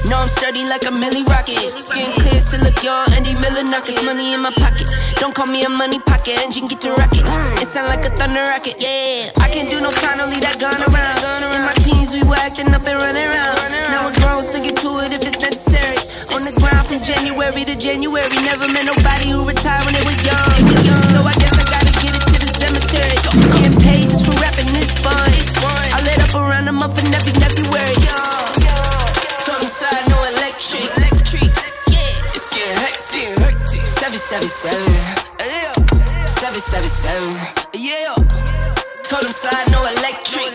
No, I'm sturdy like a Millie Rocket. Skin clear, still look young, Andy Miller knockers. Money in my pocket, don't call me a money pocket. Engine get to rocket, it sound like a thunder rocket. Yeah, I can't do no time, don't leave that gun around. In my teens, we were acting up and running around. Now we're grown, still get to it if it's necessary. On the ground from January to January. Never met nobody who retired when they was young. So I guess I gotta get it to the cemetery. Getting paid just for rapping, this fun. I lit up around a month and every February. Inside, no electric. It's getting hectic. 777. 777. Yeah. Told him slide, no electric.